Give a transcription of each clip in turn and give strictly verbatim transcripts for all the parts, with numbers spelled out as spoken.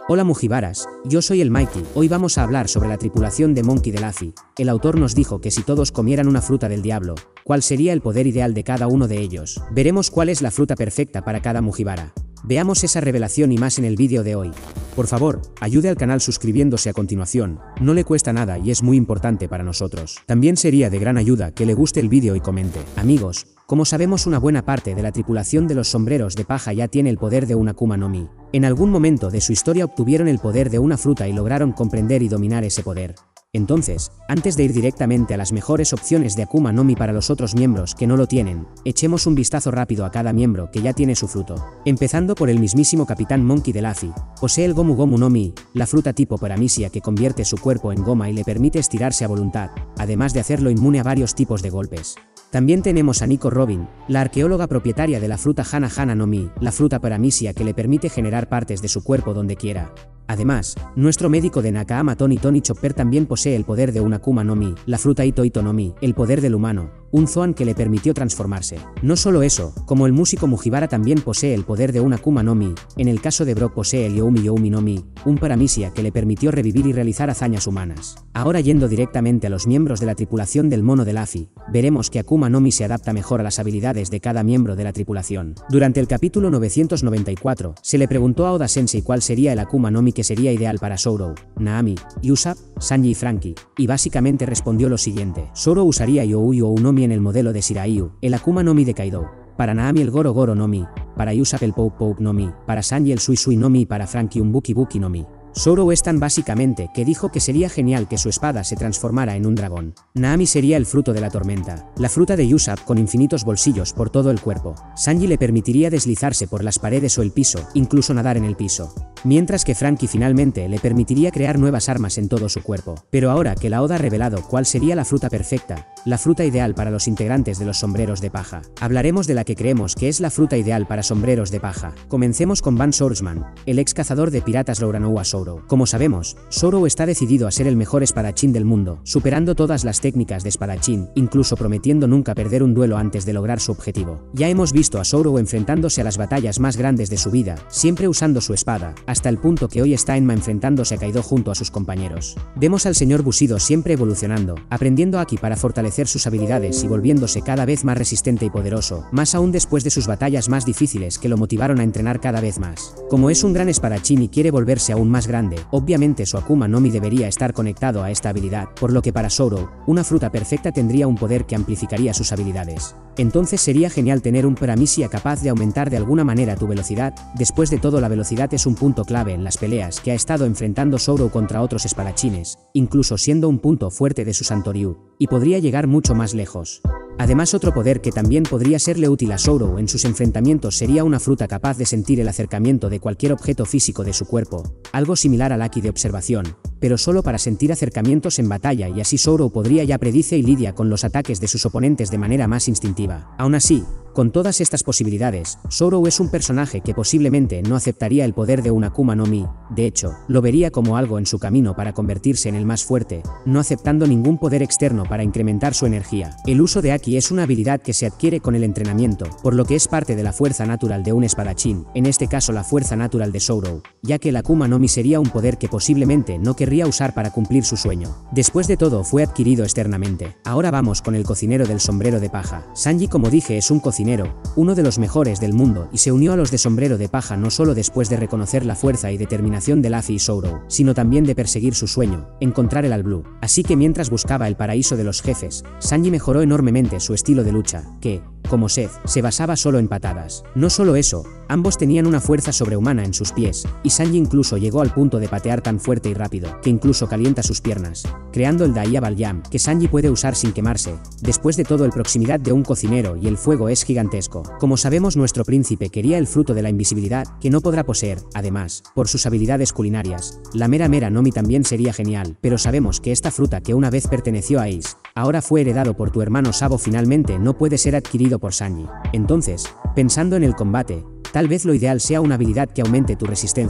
Hola Mugiwaras, yo soy el Mikey. Hoy vamos a hablar sobre la tripulación de Monkey D. Luffy. El autor nos dijo que si todos comieran una fruta del diablo, ¿cuál sería el poder ideal de cada uno de ellos? Veremos cuál es la fruta perfecta para cada Mugiwara. Veamos esa revelación y más en el vídeo de hoy. Por favor, ayude al canal suscribiéndose a continuación, no le cuesta nada y es muy importante para nosotros. También sería de gran ayuda que le guste el vídeo y comente. Amigos, como sabemos, una buena parte de la tripulación de los sombreros de paja ya tiene el poder de una Akuma no Mi. En algún momento de su historia obtuvieron el poder de una fruta y lograron comprender y dominar ese poder. Entonces, antes de ir directamente a las mejores opciones de Akuma no Mi para los otros miembros que no lo tienen, echemos un vistazo rápido a cada miembro que ya tiene su fruto. Empezando por el mismísimo Capitán Monkey D. Luffy, posee el Gomu Gomu no Mi, la fruta tipo Paramecia que convierte su cuerpo en goma y le permite estirarse a voluntad, además de hacerlo inmune a varios tipos de golpes. También tenemos a Nico Robin, la arqueóloga propietaria de la fruta Hana Hana no Mi, la fruta Paramecia que le permite generar partes de su cuerpo donde quiera. Además, nuestro médico de Nakahama Tony Tony Chopper también posee el poder de una Akuma no Mi, la fruta Ito Ito no Mi, el poder del humano, un Zoan que le permitió transformarse. No solo eso, como el músico Mugiwara también posee el poder de una Akuma no Mi, en el caso de Brock posee el Youmi Youmi no Mi, un Paramecia que le permitió revivir y realizar hazañas humanas. Ahora yendo directamente a los miembros de la tripulación del mono de Luffy, veremos que Akuma no Mi se adapta mejor a las habilidades de cada miembro de la tripulación. Durante el capítulo novecientos noventa y cuatro, se le preguntó a Oda Sensei cuál sería el Akuma no Mi que sería ideal para Zoro, Nami, Usopp, Sanji y Franky, y básicamente respondió lo siguiente. Zoro usaría You You no Mi en el modelo de Shiraiu, el Akuma no Mi de Kaido. Para Nami el Goro Goro no Mi, para Usopp el Pope Pope no Mi, para Sanji el Sui Sui no Mi y para Franky un Buki Buki no Mi. Zoro es tan básicamente que dijo que sería genial que su espada se transformara en un dragón. Nami sería el fruto de la tormenta, la fruta de Usopp con infinitos bolsillos por todo el cuerpo. Sanji le permitiría deslizarse por las paredes o el piso, incluso nadar en el piso. Mientras que Franky finalmente le permitiría crear nuevas armas en todo su cuerpo. Pero ahora que la Oda ha revelado cuál sería la fruta perfecta, la fruta ideal para los integrantes de los sombreros de paja, hablaremos de la que creemos que es la fruta ideal para sombreros de paja. Comencemos con Van Swordsman, el ex cazador de piratas Rouranouha Zoro. Como sabemos, Zoro está decidido a ser el mejor espadachín del mundo, superando todas las técnicas de espadachín, incluso prometiendo nunca perder un duelo antes de lograr su objetivo. Ya hemos visto a Zoro enfrentándose a las batallas más grandes de su vida, siempre usando su espada, hasta el punto que hoy está Enma enfrentándose a Kaido junto a sus compañeros. Vemos al señor Bushido siempre evolucionando, aprendiendo Haki para fortalecer sus habilidades y volviéndose cada vez más resistente y poderoso, más aún después de sus batallas más difíciles que lo motivaron a entrenar cada vez más. Como es un gran espadachín y quiere volverse aún más grande, obviamente su Akuma no Mi debería estar conectado a esta habilidad, por lo que para Zoro, una fruta perfecta tendría un poder que amplificaría sus habilidades. Entonces sería genial tener un Paramecia capaz de aumentar de alguna manera tu velocidad. Después de todo, la velocidad es un punto clave en las peleas que ha estado enfrentando Zoro contra otros espadachines, incluso siendo un punto fuerte de su Santoryu, y podría llegar mucho más lejos. Además, otro poder que también podría serle útil a Zoro en sus enfrentamientos sería una fruta capaz de sentir el acercamiento de cualquier objeto físico de su cuerpo, algo similar al Haki de observación, pero solo para sentir acercamientos en batalla, y así Zoro podría ya predice y lidia con los ataques de sus oponentes de manera más instintiva. Aún así, con todas estas posibilidades, Zoro es un personaje que posiblemente no aceptaría el poder de una Akuma no Mi, de hecho, lo vería como algo en su camino para convertirse en el más fuerte, no aceptando ningún poder externo para incrementar su energía. El uso de Haki es una habilidad que se adquiere con el entrenamiento, por lo que es parte de la fuerza natural de un espadachín, en este caso la fuerza natural de Zoro, ya que el Akuma no Mi sería un poder que posiblemente no querría usar para cumplir su sueño. Después de todo, fue adquirido externamente. Ahora vamos con el cocinero del sombrero de paja. Sanji, como dije, es un cocinero, uno de los mejores del mundo, y se unió a los de sombrero de paja no solo después de reconocer la fuerza y determinación de Luffy y Zoro, sino también de perseguir su sueño, encontrar el All Blue. Así que mientras buscaba el paraíso de los jefes, Sanji mejoró enormemente su estilo de lucha, que, como Seth, se basaba solo en patadas. No solo eso, ambos tenían una fuerza sobrehumana en sus pies, y Sanji incluso llegó al punto de patear tan fuerte y rápido, que incluso calienta sus piernas, creando el Diabal Jam, que Sanji puede usar sin quemarse. Después de todo, el proximidad de un cocinero y el fuego es gigantesco. Como sabemos, nuestro príncipe quería el fruto de la invisibilidad, que no podrá poseer. Además, por sus habilidades culinarias, la Mera Mera no Mi también sería genial, pero sabemos que esta fruta que una vez perteneció a Ace, ahora fue heredado por tu hermano Sabo, finalmente no puede ser adquirido por Sanji. Entonces, pensando en el combate, tal vez lo ideal sea una habilidad que aumente tu resistencia,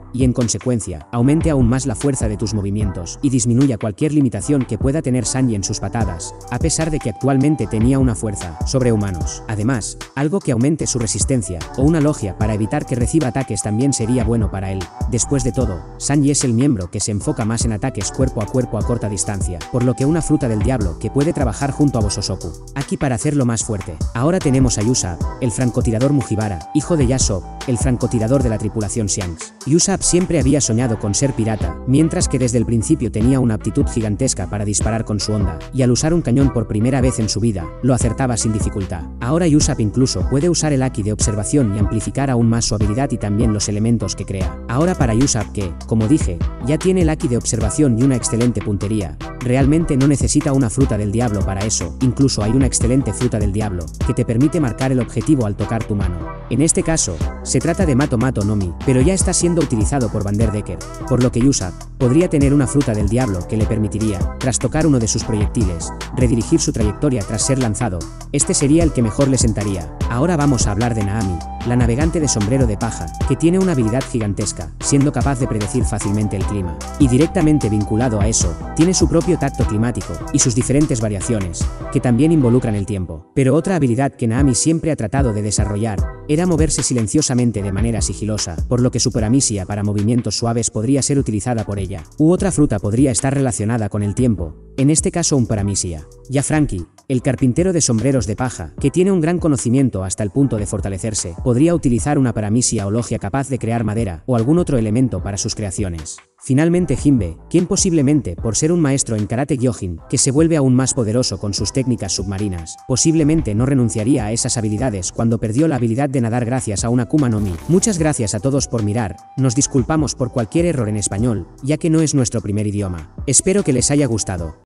y en consecuencia, aumente aún más la fuerza de tus movimientos y disminuya cualquier limitación que pueda tener Sanji en sus patadas, a pesar de que actualmente tenía una fuerza sobrehumanos. Además, algo que aumente su resistencia, o una logia para evitar que reciba ataques también sería bueno para él. Después de todo, Sanji es el miembro que se enfoca más en ataques cuerpo a cuerpo a corta distancia, por lo que una fruta del diablo que puede trabajar junto a Bososoku aquí para hacerlo más fuerte. Ahora tenemos a Usopp, el francotirador Mugiwara, hijo de Yasop, el francotirador de la tripulación Shanks. Usopp siempre había soñado con ser pirata, mientras que desde el principio tenía una aptitud gigantesca para disparar con su onda, y al usar un cañón por primera vez en su vida, lo acertaba sin dificultad. Ahora Usopp incluso puede usar el Haki de observación y amplificar aún más su habilidad y también los elementos que crea. Ahora para Usopp que, como dije, ya tiene el Haki de observación y una excelente puntería, realmente no necesita una fruta del diablo para eso, incluso hay una excelente fruta del diablo, que te permite marcar el objetivo al tocar tu mano. En este caso, se trata de Mato Mato no Mi, pero ya está siendo utilizado por Vanderdecker, por lo que Usopp podría tener una fruta del diablo que le permitiría, tras tocar uno de sus proyectiles, redirigir su trayectoria tras ser lanzado. Este sería el que mejor le sentaría. Ahora vamos a hablar de Naami, la navegante de sombrero de paja, que tiene una habilidad gigantesca, siendo capaz de predecir fácilmente el clima. Y directamente vinculado a eso, tiene su propio tacto climático, y sus diferentes variaciones, que también involucran el tiempo. Pero otra habilidad que Naami siempre ha tratado de desarrollar, era moverse silenciosamente de manera sigilosa, por lo que su paramisia para movimientos suaves podría ser utilizada por ella. U otra fruta podría estar relacionada con el tiempo, en este caso un paramisia. Ya Franky, el carpintero de sombreros de paja, que tiene un gran conocimiento hasta el punto de fortalecerse, podría utilizar una paramisia o logia capaz de crear madera o algún otro elemento para sus creaciones. Finalmente Jinbe, quien posiblemente, por ser un maestro en Karate Gyojin, que se vuelve aún más poderoso con sus técnicas submarinas, posiblemente no renunciaría a esas habilidades cuando perdió la habilidad de nadar gracias a una Akuma no Mi. Muchas gracias a todos por mirar, nos disculpamos por cualquier error en español, ya que no es nuestro primer idioma. Espero que les haya gustado.